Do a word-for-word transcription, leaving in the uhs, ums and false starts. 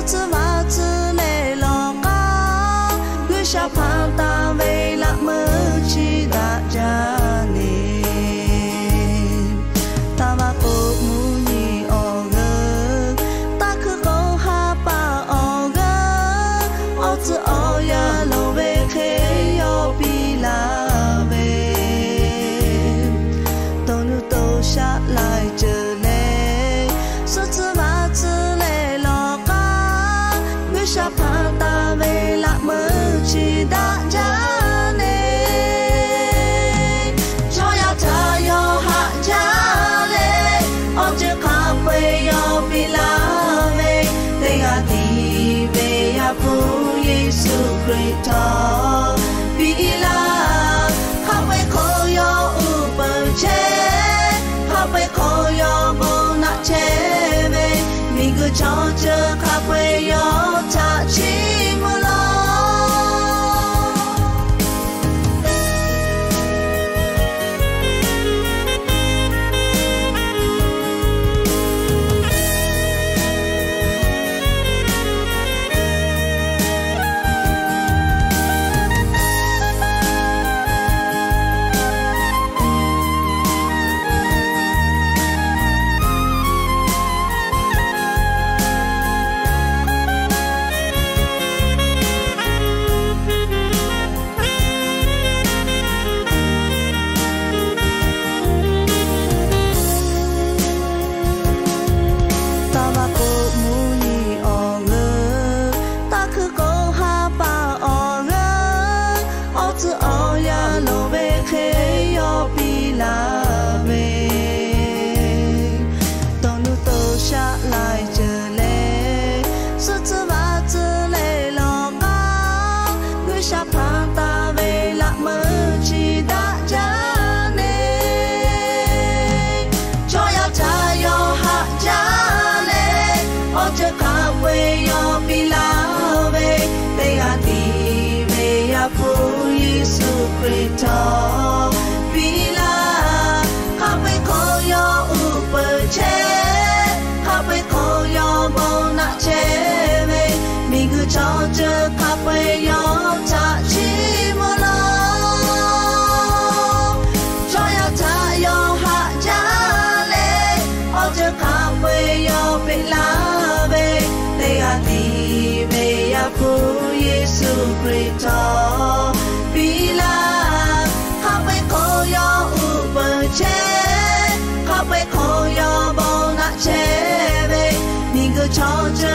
tsu ma tsu le lo ka người sa phan ta về lạc mơ chi đã cha ni ta ma cô mu ni o gơ ta cứ có ha pa o gơ o tsu o ya lo về khe yo pi la về tôi nu tôi sa lại trở lệ số tsu ma tsu le lo ka người sa phan ta về lạc mơ chi đã cha ne cho ya ta yo ha cha le o che kha kwe yo pi la ve te ga ti ve ya pu Yesu Christo pi la kha kwe ko yo u pa che kha kwe ko yo bo na che ve mi gu cho che kha kwe yo ta chi mo lo Christo pi la kha pe ko yo u pa che kha pe ko yo bo na che ve mi gu cho che kha pe yo ta chi mo lo cho ya ta yo ha ja le o che kha pe yo pe la ve te a ti ve ya pu Yesu Christo pi la che kha pe ko yo bo na che ve mi gu cho che